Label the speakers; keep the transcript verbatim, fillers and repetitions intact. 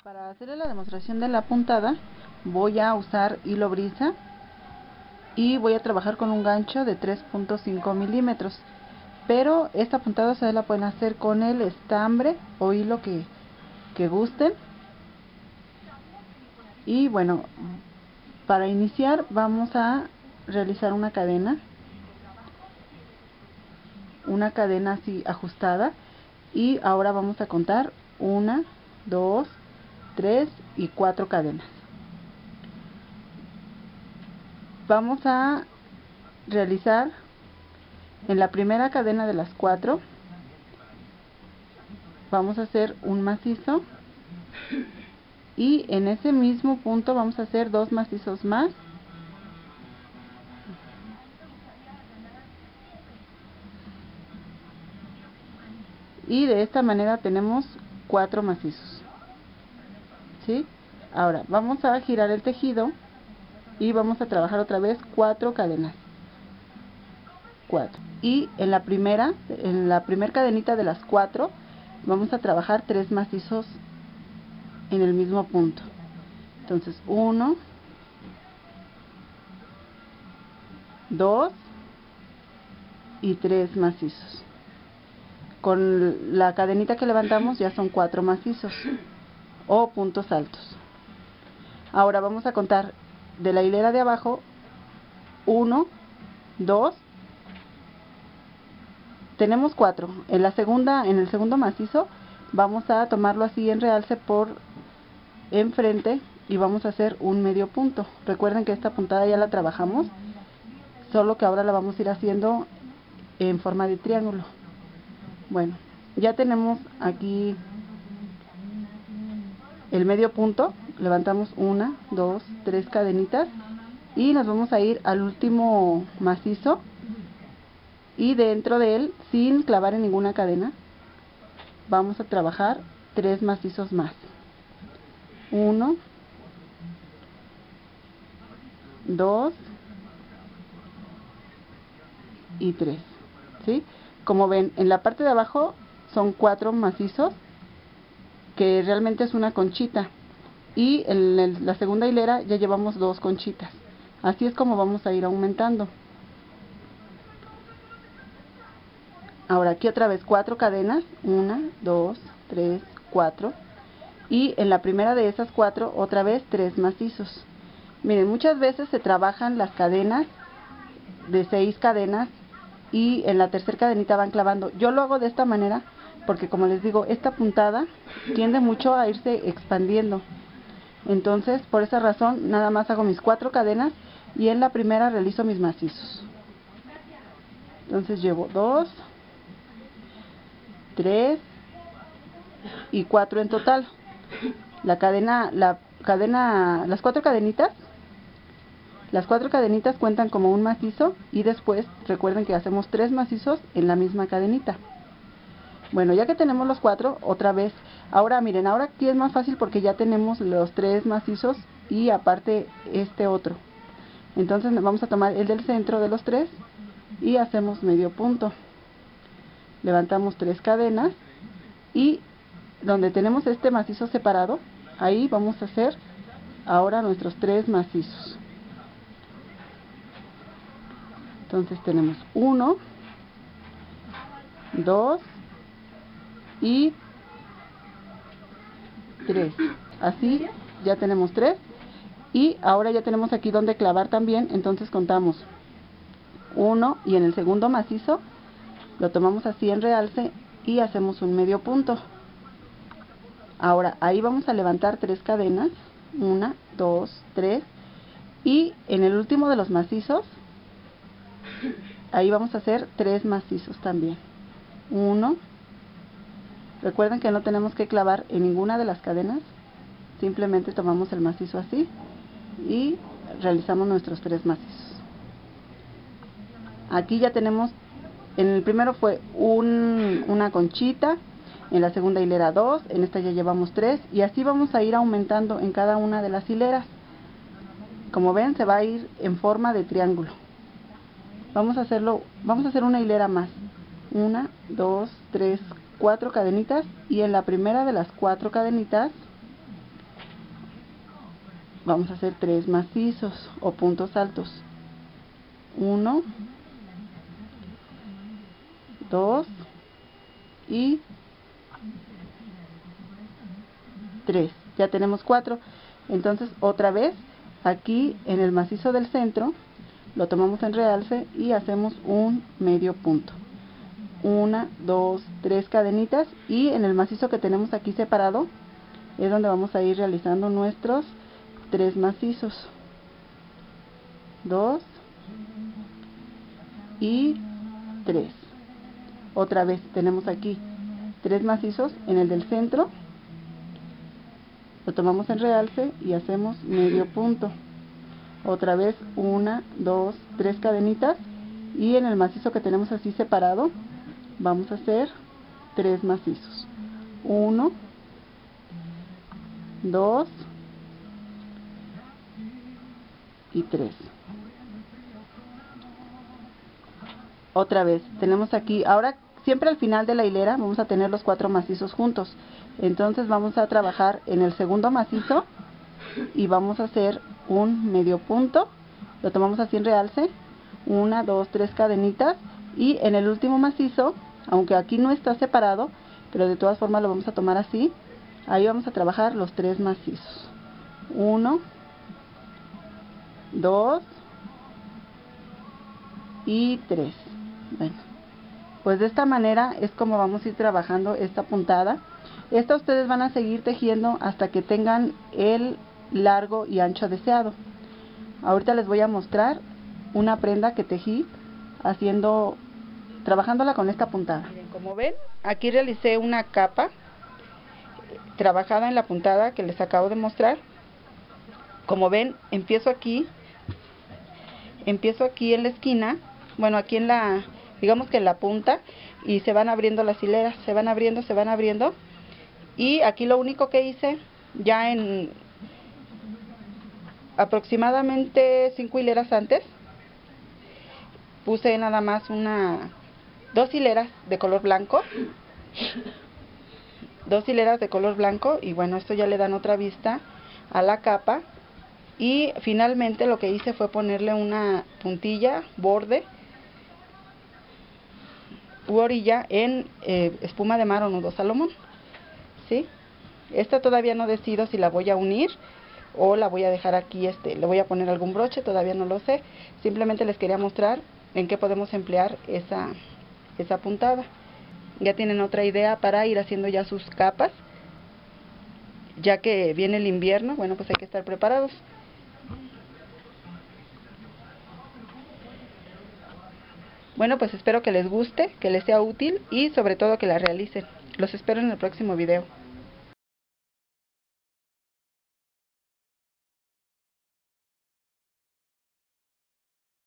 Speaker 1: Para hacer la demostración de la puntada voy a usar hilo brisa y voy a trabajar con un gancho de tres punto cinco milímetros, pero esta puntada se la pueden hacer con el estambre o hilo que, que gusten. Y bueno, para iniciar vamos a realizar una cadena una cadena así ajustada, y ahora vamos a contar una, dos, tres y cuatro cadenas. Vamos a realizar en la primera cadena de las cuatro, vamos a hacer un macizo, y en ese mismo punto vamos a hacer dos macizos más, y de esta manera tenemos cuatro macizos. ¿Sí? Ahora vamos a girar el tejido y vamos a trabajar otra vez cuatro cadenas. cuatro. Y en la primera, en la primera cadenita de las cuatro, vamos a trabajar tres macizos en el mismo punto. Entonces, uno, dos y tres macizos. Con la cadenita que levantamos ya son cuatro macizos o puntos altos. Ahora vamos a contar de la hilera de abajo uno, dos, tenemos cuatro. En la segunda, en el segundo macizo vamos a tomarlo así en realce por enfrente y vamos a hacer un medio punto. Recuerden que esta puntada ya la trabajamos, solo que ahora la vamos a ir haciendo en forma de triángulo. Bueno, ya tenemos aquí el medio punto, levantamos una, dos, tres cadenitas y nos vamos a ir al último macizo, y dentro de él, sin clavar en ninguna cadena, vamos a trabajar tres macizos más. Uno, dos y tres. ¿Sí? Como ven, en la parte de abajo son cuatro macizos, que realmente es una conchita, y en el, la segunda hilera ya llevamos dos conchitas. Así es como vamos a ir aumentando. Ahora aquí otra vez cuatro cadenas, una, dos, tres, cuatro, y en la primera de esas cuatro otra vez tres macizos. Miren, muchas veces se trabajan las cadenas de seis cadenas y en la tercera cadenita van clavando. Yo lo hago de esta manera porque, como les digo, esta puntada tiende mucho a irse expandiendo. Entonces, por esa razón, nada más hago mis cuatro cadenas y en la primera realizo mis macizos. Entonces llevo dos, tres y cuatro en total. La cadena, la cadena, las cuatro cadenitas, las cuatro cadenitas cuentan como un macizo, y después recuerden que hacemos tres macizos en la misma cadenita. Bueno, ya que tenemos los cuatro, otra vez, ahora miren, ahora aquí es más fácil porque ya tenemos los tres macizos y aparte este otro. Entonces vamos a tomar el del centro de los tres y hacemos medio punto. Levantamos tres cadenas y donde tenemos este macizo separado, ahí vamos a hacer ahora nuestros tres macizos. Entonces tenemos uno, dos y tres. Así ya tenemos tres, y ahora ya tenemos aquí donde clavar también. Entonces contamos uno y en el segundo macizo lo tomamos así en realce y hacemos un medio punto. Ahora ahí vamos a levantar tres cadenas, una, dos, tres, y en el último de los macizos ahí vamos a hacer tres macizos también. Uno, recuerden que no tenemos que clavar en ninguna de las cadenas, simplemente tomamos el macizo así y realizamos nuestros tres macizos. Aquí ya tenemos, en el primero fue un, una conchita, en la segunda hilera dos, en esta ya llevamos tres, y así vamos a ir aumentando en cada una de las hileras. Como ven, se va a ir en forma de triángulo. Vamos a hacerlo, vamos a hacer una hilera más, una, dos, tres, cuatro cadenitas, y en la primera de las cuatro cadenitas vamos a hacer tres macizos o puntos altos. Uno, dos y tres. Ya tenemos cuatro. Entonces otra vez aquí en el macizo del centro lo tomamos en realce y hacemos un medio punto. Una, dos, tres cadenitas, y en el macizo que tenemos aquí separado es donde vamos a ir realizando nuestros tres macizos. Dos y tres. Otra vez tenemos aquí tres macizos en el del centro, lo tomamos en realce y hacemos medio punto. Otra vez una, dos, tres cadenitas, y en el macizo que tenemos así separado vamos a hacer tres macizos. Uno, dos y tres. Otra vez tenemos aquí, ahora siempre al final de la hilera vamos a tener los cuatro macizos juntos. Entonces vamos a trabajar en el segundo macizo y vamos a hacer un medio punto, lo tomamos así en realce, una, dos, tres cadenitas, y en el último macizo, aunque aquí no está separado, pero de todas formas lo vamos a tomar así, ahí vamos a trabajar los tres macizos. Uno, dos y tres. Bueno, pues de esta manera es como vamos a ir trabajando esta puntada. Esta ustedes van a seguir tejiendo hasta que tengan el largo y ancho deseado. Ahorita les voy a mostrar una prenda que tejí haciendo, trabajándola con esta puntada. Miren, como ven, aquí realicé una capa trabajada en la puntada que les acabo de mostrar. Como ven, empiezo aquí, empiezo aquí en la esquina, bueno, aquí en la, digamos que en la punta, y se van abriendo las hileras, se van abriendo, se van abriendo, y aquí lo único que hice, ya en aproximadamente cinco hileras antes, puse nada más una, dos hileras de color blanco, dos hileras de color blanco, y bueno, esto ya le dan otra vista a la capa. Y finalmente lo que hice fue ponerle una puntilla, borde u orilla en eh, espuma de mar o nudo Salomón, ¿sí? Esta todavía no decido si la voy a unir o la voy a dejar aquí, este, le voy a poner algún broche, todavía no lo sé. Simplemente les quería mostrar en qué podemos emplear esa, esa puntada. Ya tienen otra idea para ir haciendo ya sus capas. Ya que viene el invierno, bueno, pues hay que estar preparados. Bueno, pues espero que les guste, que les sea útil y sobre todo que la realicen. Los espero en el próximo video.